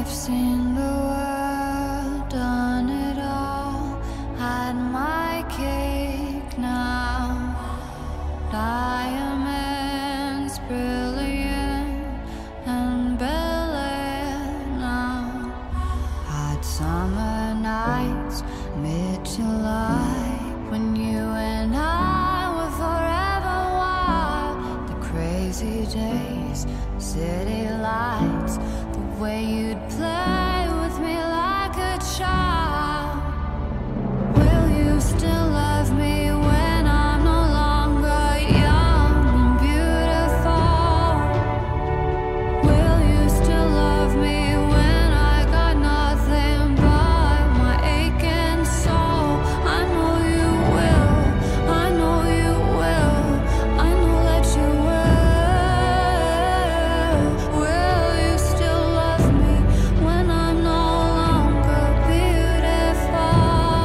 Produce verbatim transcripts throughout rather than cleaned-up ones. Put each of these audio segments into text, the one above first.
I've seen the world, done it all, had my cake now. Diamonds brilliant and Bel Air now. Hot summer nights, mid-July, when you and I were forever wild. The crazy days, city lights, the way you'd play with me like a child. Will you still love me when I'm no longer young and beautiful? Will you still love me when I got nothing but my aching soul? I know you will, I know you will, I know that you will. Will you still love me when I'm no longer beautiful?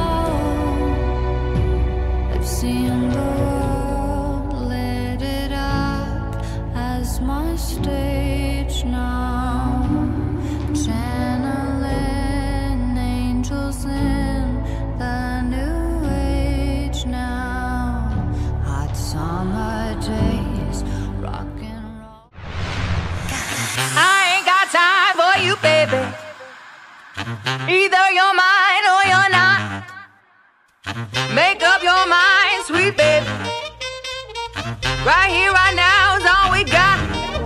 I've seen the world, lit it up as my stage now. Channeling angels in the new age now. Hot summer days, rock and roll. I ain't got time for you, baby. Either you're mine or you're not. Make up your mind, sweet baby. Right here, right now is all we got.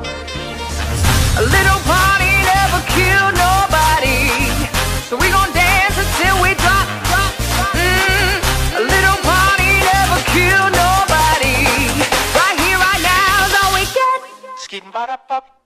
A little party never killed nobody, so we gon' dance until we drop, drop, drop. Mm, a little party never killed nobody. Right here, right now is all we get. Skidin' ba da pop.